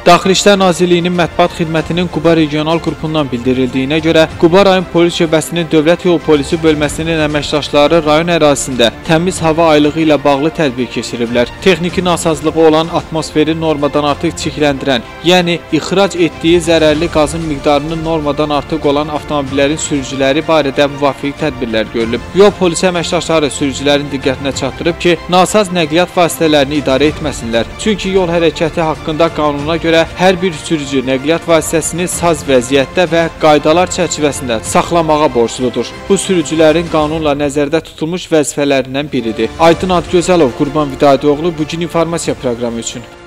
Daxili İşlər Nazirliyinin Mətbuat Xidmətinin Quba regional qrupundan bildirildiyinə görə, Quba rayon polis şöbəsinin Dövlət Yol Polisi bölməsinin əməkdaşları rayon ərazisində təmiz hava aylığı ilə bağlı tədbir keçiriblər. Texniki nasazlığı olan atmosferi normadan artıq çirkləndirən, yəni ixrac etdiyi zərərli qazın miqdarının normadan artıq olan avtomobillərin sürücüləri barədə müvafiq tədbirlər görülüb. Yol polisi əməkdaşları sürücülərin diqqətinə çatdırıb ki, nasaz nəqliyyat vasitələrini idarə etməsinlər. Çünki yol hərəkəti haqqında qanuna görə hər bir sürücü nəqliyyat vasitəsini saz vəziyyətdə və qaydalar çərçivəsində saxlamağa borcludur. Bu sürücülərin qanunla nəzərdə tutulmuş vəzifələrindən biridir. Aydın Adgözəlov, Qurban Vidadioğlu, Bugün informasiya proqramı üçün.